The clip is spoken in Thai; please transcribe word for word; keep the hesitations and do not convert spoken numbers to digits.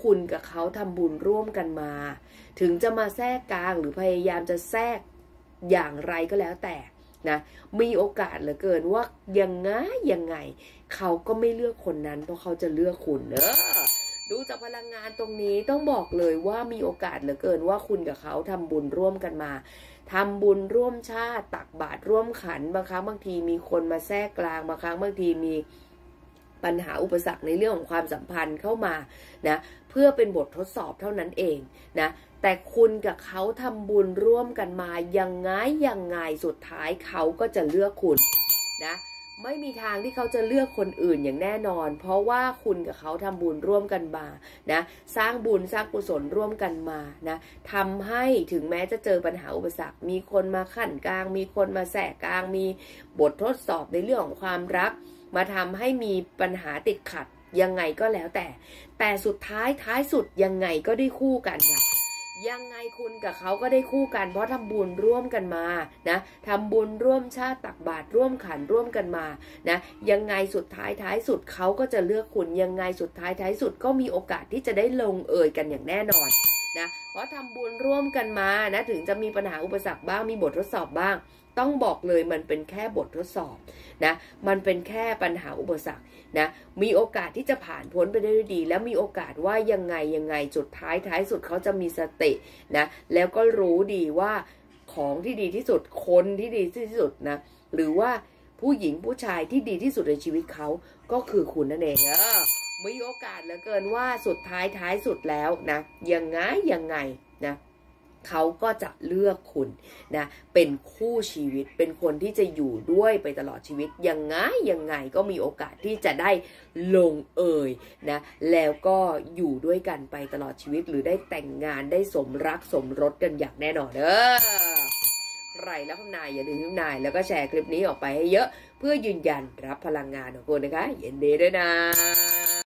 คุณกับเขาทำบุญร่วมกันมาถึงจะมาแทรกกลางหรือพยายามจะแทรกอย่างไรก็แล้วแต่นะมีโอกาสเหลือเกินว่ายังไงยังไงเขาก็ไม่เลือกคนนั้นเพราะเขาจะเลือกคุณเนอะดูจากพลังงานตรงนี้ต้องบอกเลยว่ามีโอกาสเหลือเกินว่าคุณกับเขาทำบุญร่วมกันมาทำบุญร่วมชาติตักบาตรร่วมขันบางครั้งบางทีมีคนมาแทรกกลางบางครั้งบางทีมีปัญหาอุปสรรคในเรื่องของความสัมพันธ์เข้ามานะเพื่อเป็นบททดสอบเท่านั้นเองนะแต่คุณกับเขาทำบุญร่วมกันมายังไงยังไงสุดท้ายเขาก็จะเลือกคุณนะไม่มีทางที่เขาจะเลือกคนอื่นอย่างแน่นอนเพราะว่าคุณกับเขาทำบุญร่วมกันมานะสร้างบุญสร้างกุศลร่วมกันมานะทำให้ถึงแม้จะเจอปัญหาอุปสรรคมีคนมาขั้นกลางมีคนมาแทรกกลางมีบททดสอบในเรื่องของความรักมาทำให้มีปัญหาติดขัดยังไงก็แล้วแต่แต่สุดท้ายท้ายสุดยังไงก็ได้คู่กันค่ะยังไงคุณกับเขาก็ได้คู่กันเพราะทำบุญร่วมกันมานะทำบุญร่วมชาติตักบาตรร่วมขันร่วมกันมานะยังไงสุดท้ายท้ายสุดเขาก็จะเลือกคุณยังไงสุดท้ายท้ายสุดก็มีโอกาสที่จะได้ลงเอยกันอย่างแน่นอนนะเพราะทำบุญร่วมกันมานะถึงจะมีปัญหาอุปสรรคบ้างมีบททดสอบบ้างต้องบอกเลยมันเป็นแค่บททดสอบนะมันเป็นแค่ปัญหาอุปสรรคนะมีโอกาสที่จะผ่านพ้นไปได้ด้วยดีแล้วมีโอกาสว่ายังไงยังไงสุดท้ายท้ายสุดเขาจะมีสตินะแล้วก็รู้ดีว่าของที่ดีที่สุดคนที่ดีที่สุดนะหรือว่าผู้หญิงผู้ชายที่ดีที่สุดในชีวิตเขาก็คือคุณนั่นเองเออมีโอกาสเหลือเกินว่าสุดท้ายท้ายสุดแล้วนะยังไงยังไงนะเขาก็จะเลือกคุณนะเป็นคู่ชีวิตเป็นคนที่จะอยู่ด้วยไปตลอดชีวิตยังไงยังไงก็มีโอกาสที่จะได้ลงเอยนะแล้วก็อยู่ด้วยกันไปตลอดชีวิตหรือได้แต่งงานได้สมรักสมรสกันอย่างแน่นอนเด้อใครแล้วทำนายอย่าลืมทำนายแล้วก็แชร์คลิปนี้ออกไปให้เยอะเพื่อยืนยันรับพลังงานของคุณนะคะยินดีด้วยนะ